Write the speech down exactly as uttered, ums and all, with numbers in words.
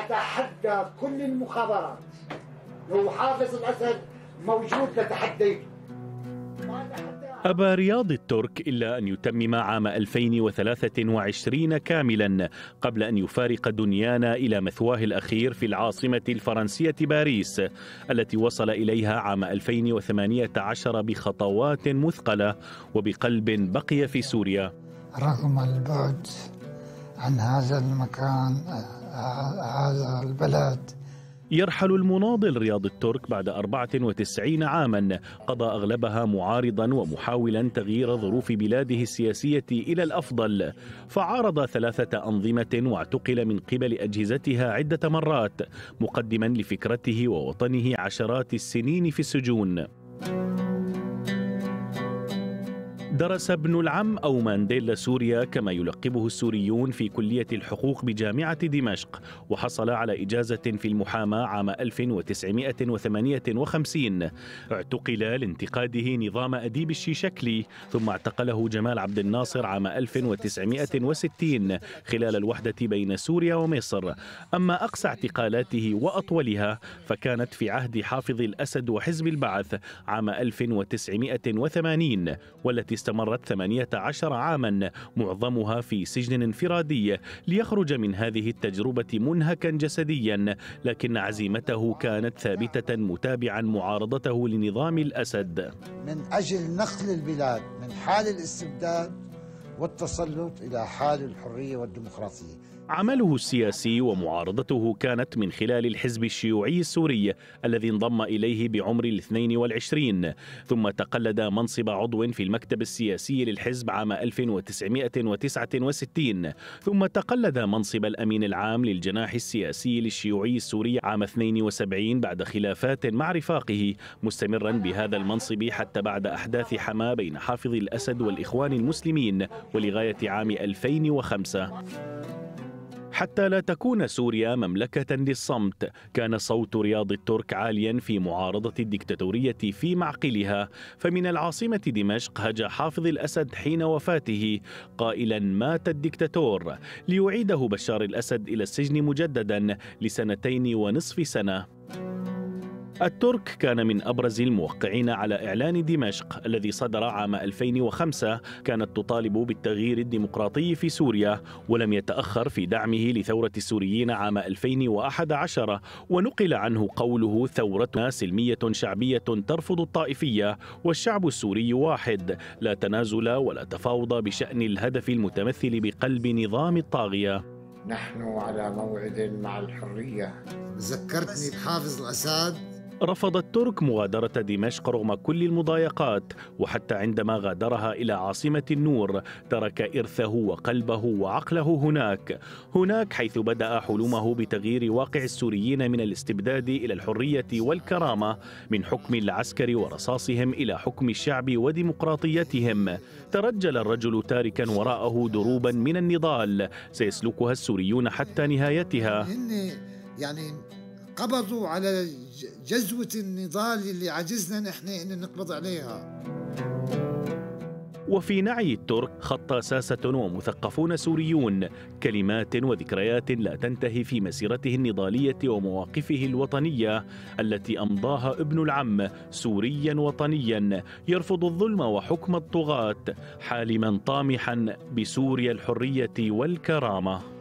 أتحدى كل المخابرات، لو حافظ الأسد موجود لتحديته. أبى رياض الترك إلا أن يتمم عام ألفين وثلاثة وعشرين كاملا قبل أن يفارق دنيانا إلى مثواه الأخير في العاصمة الفرنسية باريس، التي وصل إليها عام ألفين وثمانية عشر بخطوات مثقلة وبقلب بقي في سوريا. رغم البعد عن هذا المكان، هذا البلد. يرحل المناضل رياض الترك بعد أربعة وتسعين عاما قضى أغلبها معارضا ومحاولا تغيير ظروف بلاده السياسية إلى الأفضل، فعارض ثلاثة أنظمة واعتقل من قبل أجهزتها عدة مرات، مقدما لفكرته ووطنه عشرات السنين في السجون. درس ابن العم أو مانديلا سوريا كما يلقبه السوريون في كلية الحقوق بجامعة دمشق، وحصل على إجازة في المحاماة عام ألف وتسعمائة وثمانية وخمسين. اعتقل لانتقاده نظام أديب الشيشكلي، ثم اعتقله جمال عبد الناصر عام ألف وتسعمائة وستين خلال الوحدة بين سوريا ومصر. أما أقصى اعتقالاته وأطولها فكانت في عهد حافظ الأسد وحزب البعث عام ألف وتسعمائة وثمانين، والتي استمرت ثمانية عشر عاما، معظمها في سجن انفرادي، ليخرج من هذه التجربة منهكا جسديا، لكن عزيمته كانت ثابتة متابعا معارضته لنظام الأسد من أجل نقل البلاد من حال الاستبداد والتسلط إلى حال الحرية والديمقراطية. عمله السياسي ومعارضته كانت من خلال الحزب الشيوعي السوري الذي انضم إليه بعمر الاثنين والعشرين، ثم تقلد منصب عضو في المكتب السياسي للحزب عام ألف وتسعمائة وتسعة وستين، ثم تقلد منصب الأمين العام للجناح السياسي للشيوعي السوري عام اثنين وسبعين بعد خلافات مع رفاقه، مستمرا بهذا المنصب حتى بعد أحداث حما بين حافظ الأسد والإخوان المسلمين ولغاية عام ألفين وخمسة. حتى لا تكون سوريا مملكة للصمت، كان صوت رياض الترك عاليا في معارضة الدكتاتورية في معقلها، فمن العاصمة دمشق هجا حافظ الأسد حين وفاته قائلا مات الدكتاتور، ليعيده بشار الأسد إلى السجن مجددا لسنتين ونصف سنة. الترك كان من أبرز الموقعين على إعلان دمشق الذي صدر عام ألفين وخمسة، كانت تطالب بالتغيير الديمقراطي في سوريا، ولم يتأخر في دعمه لثورة السوريين عام ألفين وأحد عشر، ونقل عنه قوله ثورتنا سلمية شعبية ترفض الطائفية، والشعب السوري واحد، لا تنازل ولا تفاوض بشأن الهدف المتمثل بقلب نظام الطاغية. نحن على موعد مع الحرية. ذكرتني بحافظ الأسد. رفض الترك مغادرة دمشق رغم كل المضايقات، وحتى عندما غادرها إلى عاصمة النور ترك إرثه وقلبه وعقله هناك، هناك حيث بدأ حلمه بتغيير واقع السوريين من الاستبداد إلى الحرية والكرامة، من حكم العسكر ورصاصهم إلى حكم الشعب وديمقراطيتهم. ترجل الرجل تاركا وراءه دروبا من النضال سيسلكها السوريون حتى نهايتها. يعني قبضوا على جزوة النضال اللي عجزنا نحن ان نقبض عليها. وفي نعي الترك خط ساسة ومثقفون سوريون، كلمات وذكريات لا تنتهي في مسيرته النضالية ومواقفه الوطنية التي أمضاها ابن العم سوريا وطنيا، يرفض الظلم وحكم الطغاة، حالما طامحا بسوريا الحرية والكرامة.